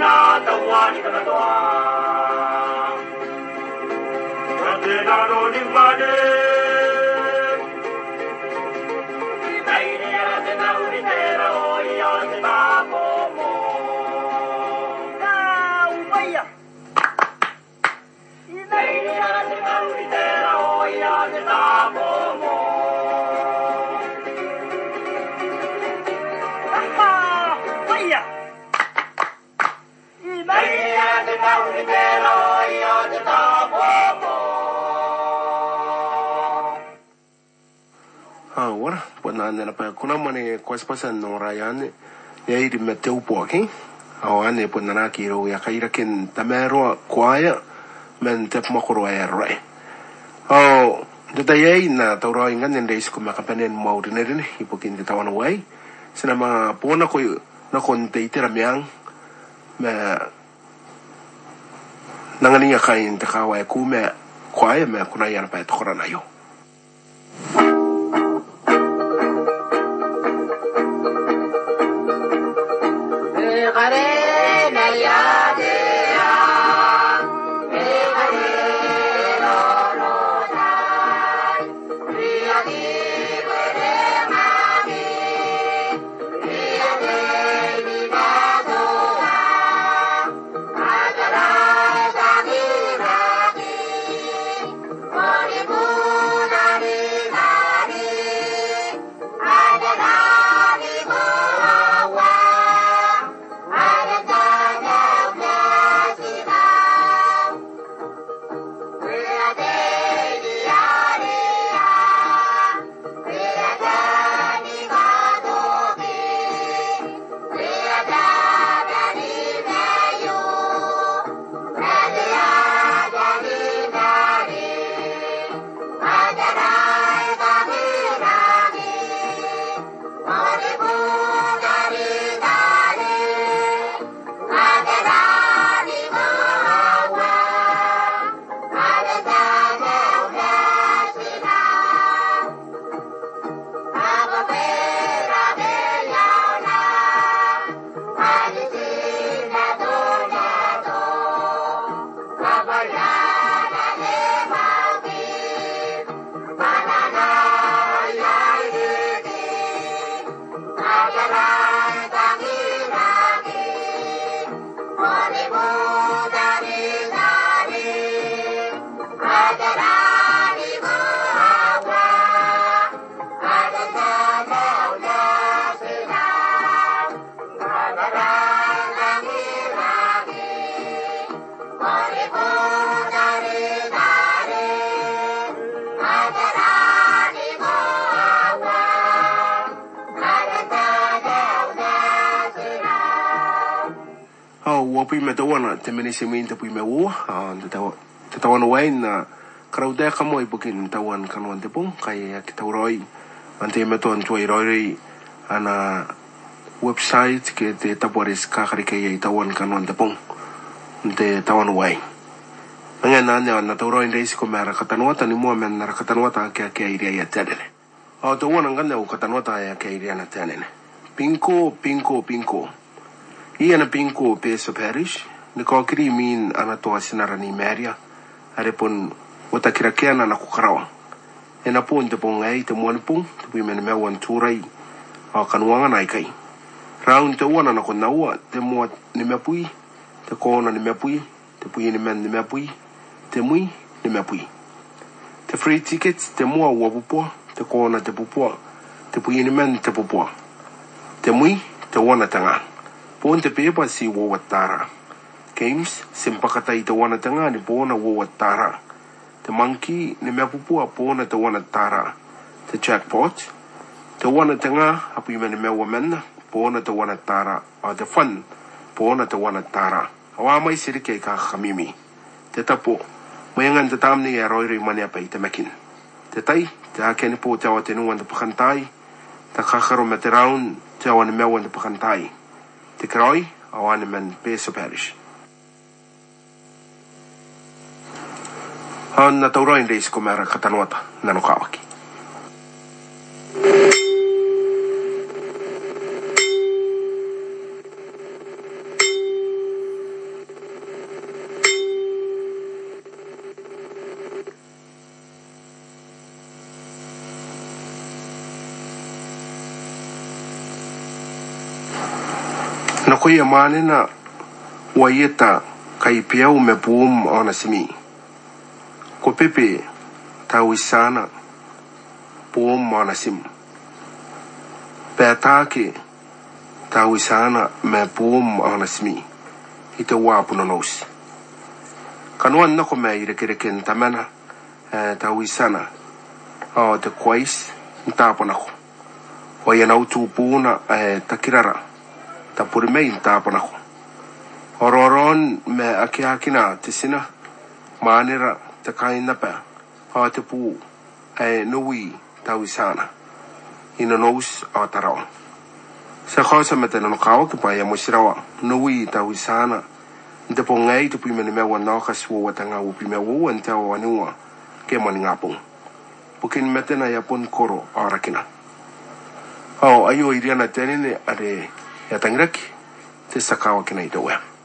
Kuna mane kwa spasa no rayane ya iri meteu poki awane ponana kiro ya kaira ken tamero kwaya men tep makoro ya rai deta yai na taura ingan nende isku makapanen mau dinere ipokin de tawan wai sinama pona ko na kon teitera miang me nangani ya kain te kawa ku me kwaya me kuna ya pa tokora na yo Wapi me tawana te menisimin te pui me ua te tawana wain na kraudea kamo i bukin tawan kanuan te pung kai ki tauroi ante me toan tuai roi ana website ke te tapuaris kakarike i tawan kanuan te pung te tawana wain nga na tauroi reis ko mera katanuata ni mua men na katanuata ke iria ia tenene tawana ngana u katanuata ya ke iria na tenene pinko Ia na pinko peso parish, ni kokiri min ana toa sinara ni meria, are pon wata kirakeana na kukarawa. E na pon te pon ngai te muani pong, te pui mene mea wan turai, a kanuanga na ikai. Raun te uana na kon naua, te mua ni mea pui, te kona ni mea pui, te pui ni men ni mea pui, te mui ni mea pui. Te free tickets, te mua ua pupua, te kona te pupua, te pui ni men te pupua. Te mui, te uana te ngā. Pon te pepa si wawatara. Games, simpakatai te wana tanga ni pona wawatara. Te monkey ni mea pupua pona te wana tara. Te jackpot, te wana tanga hapu i mene mea wamena, pona te wana tara. Te fun, pona te wana tara. Awa mai sirike ka kamimi. Te tapo, mayangan te tamni e roiri mani apa i te mekin. Te tai, te hakeni po te awa te nuan te pakantai. Te kakaro me te raun, te awa ni mea wan te pakantai. Te karoi, awane men peso parish. Na tauroi reis ko mera katanuata, nano kawaki. ko ia mane na waieta kai piau me puum ona simi. Ko pepe tau isana puum ona sim. Peatake tau isana me puum ona simi. Ite wapuna nos. Kanuan nako me irekereken tamana tau isana o te kwais ntapanako. O ia nautu puna takirara ta purimei ntapanako. Ororon me akiakina te sina maanera te kaina pe o te pu nui tau isana ina nous o Tarawa. Sa khosa me te nanokawa ki pa ia mosirawa nui tau isana nte po ngai tu pimene mewa naka suwa watanga upi mewa ua nte o waniua ke mani ngapong. Pukin metena ia pon koro arakina. Ayo iriana tenene are ia tangiraki te sakawa kina ita wea.